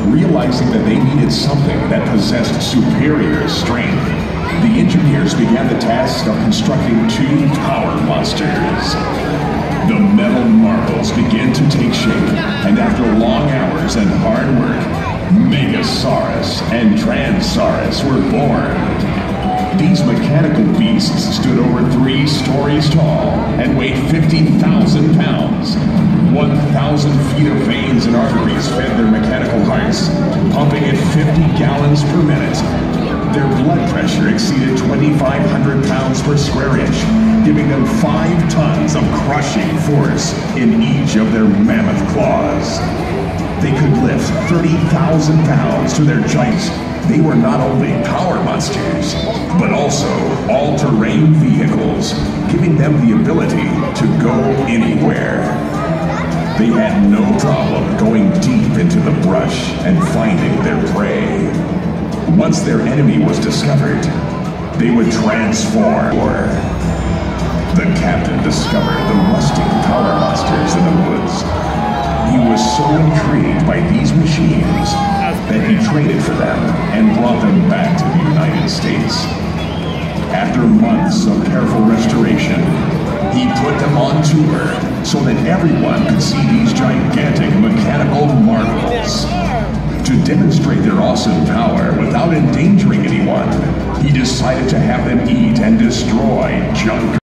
Realizing that they needed something that possessed superior strength, the engineers began the task of constructing two power monsters. The metal marbles began to take shape, and after long hours and hard work, Megasaurus and Transaurus were born. These mechanical beasts stood over 3 stories tall and weighed 50,000 pounds. 1,000 feet of veins and arteries fed their mechanical hearts, pumping at 50 gallons per minute. Their blood pressure exceeded 2,500 pounds per square inch, giving them 5 tons of crushing force in each of their mammoth claws. They could lift 30,000 pounds to their joints. They were not only power monsters, but also all-terrain vehicles, giving them the ability to go anywhere. They had no problem going deep into the brush and finding their prey. Once their enemy was discovered, they would transform. The captain discovered the rusting power monsters in the woods. He was so intrigued by these machines that he traded for them and brought them back to the United States. After months of careful restoration, he put them on tour so that everyone could see these gigantic mechanical marvels. To demonstrate their awesome power without endangering anyone, he decided to have them eat and destroy junk